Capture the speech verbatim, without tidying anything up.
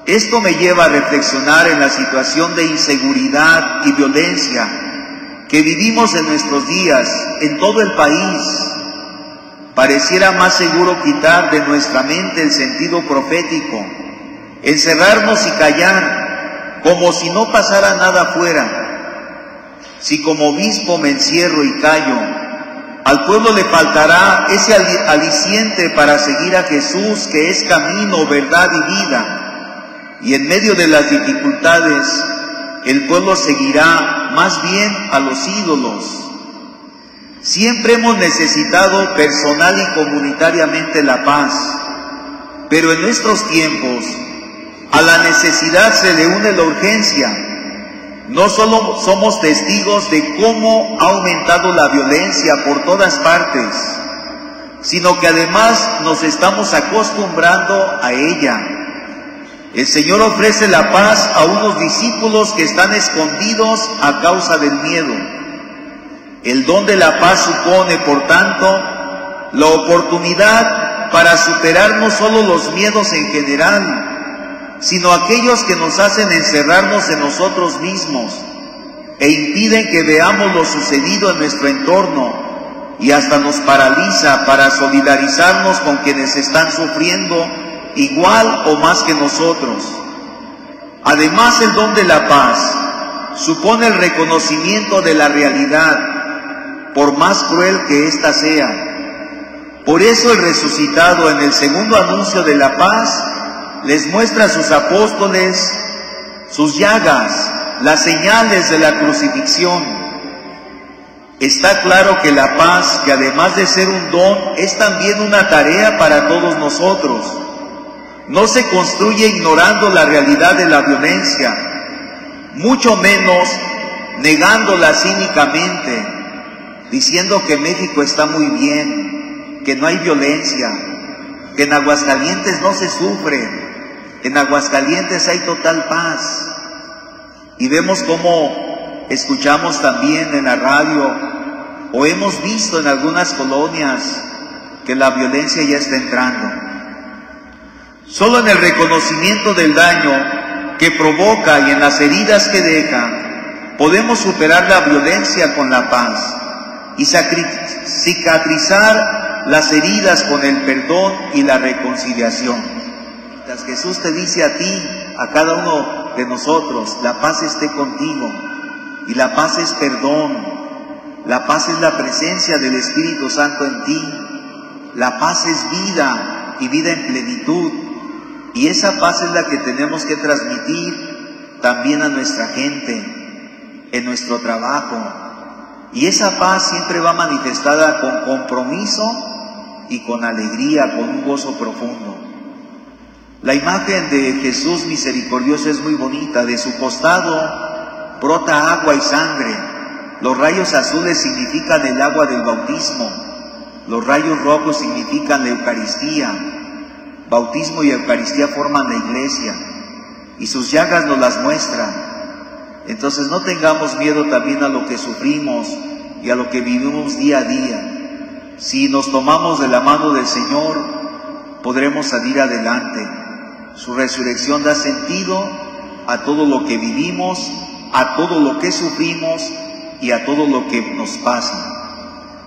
Esto me lleva a reflexionar en la situación de inseguridad y violencia que vivimos en nuestros días en todo el país. Pareciera más seguro quitar de nuestra mente el sentido profético, encerrarnos y callar, como si no pasara nada afuera. Si como obispo me encierro y callo, al pueblo le faltará ese aliciente para seguir a Jesús, que es camino, verdad y vida. Y en medio de las dificultades, el pueblo seguirá más bien a los ídolos. Siempre hemos necesitado personal y comunitariamente la paz, pero en nuestros tiempos a la necesidad se le une la urgencia. No solo somos testigos de cómo ha aumentado la violencia por todas partes, sino que además nos estamos acostumbrando a ella. El Señor ofrece la paz a unos discípulos que están escondidos a causa del miedo. El don de la paz supone, por tanto, la oportunidad para superar no solo los miedos en general, sino aquellos que nos hacen encerrarnos en nosotros mismos e impiden que veamos lo sucedido en nuestro entorno, y hasta nos paraliza para solidarizarnos con quienes están sufriendo igual o más que nosotros. Además, el don de la paz supone el reconocimiento de la realidad, por más cruel que ésta sea. Por eso el resucitado, en el segundo anuncio de la paz, les muestra a sus apóstoles sus llagas, las señales de la crucifixión. Está claro que la paz, que además de ser un don, es también una tarea para todos nosotros. No se construye ignorando la realidad de la violencia, mucho menos negándola cínicamente, diciendo que México está muy bien, que no hay violencia, que en Aguascalientes no se sufre, en Aguascalientes hay total paz. Y vemos cómo escuchamos también en la radio, o hemos visto en algunas colonias, que la violencia ya está entrando. Solo en el reconocimiento del daño que provoca y en las heridas que deja, podemos superar la violencia con la paz y cicatrizar las heridas con el perdón y la reconciliación. Jesús te dice a ti, a cada uno de nosotros, la paz esté contigo, y la paz es perdón, la paz es la presencia del Espíritu Santo en ti, la paz es vida y vida en plenitud. Y esa paz es la que tenemos que transmitir también a nuestra gente, en nuestro trabajo. Y esa paz siempre va manifestada con compromiso y con alegría, con un gozo profundo. La imagen de Jesús misericordioso es muy bonita. De su costado brota agua y sangre. Los rayos azules significan el agua del bautismo. Los rayos rojos significan la Eucaristía. Bautismo y Eucaristía forman la iglesia, y sus llagas nos las muestran. Entonces no tengamos miedo también a lo que sufrimos y a lo que vivimos día a día. Si nos tomamos de la mano del Señor, podremos salir adelante. Su resurrección da sentido a todo lo que vivimos, a todo lo que sufrimos y a todo lo que nos pasa.